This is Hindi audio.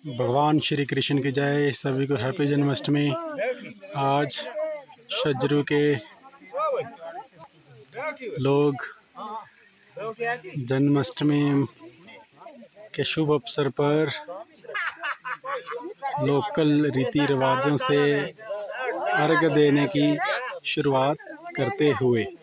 भगवान श्री कृष्ण की जय। सभी को हैप्पी जन्माष्टमी। आज शज्जरू के लोग जन्माष्टमी के शुभ अवसर पर लोकल रीति रिवाजों से अर्घ देने की शुरुआत करते हुए